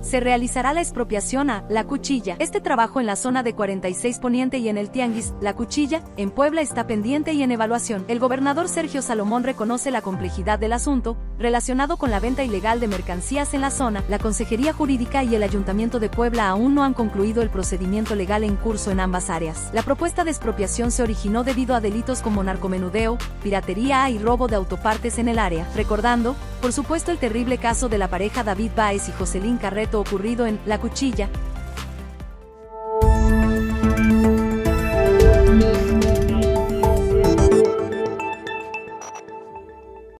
Se realizará la expropiación a La Cuchilla. Este trabajo en la zona de 46 Poniente y en el Tianguis La Cuchilla, en Puebla, está pendiente y en evaluación. El gobernador Sergio Salomón reconoce la complejidad del asunto relacionado con la venta ilegal de mercancías en la zona. La Consejería Jurídica y el Ayuntamiento de Puebla aún no han concluido el procedimiento legal en curso en ambas áreas. La propuesta de expropiación se originó debido a delitos como narcomenudeo, piratería y robo de autopartes en el área, recordando, por supuesto, el terrible caso de la pareja David Báez y Jocelyn Carreto ocurrido en La Cuchilla,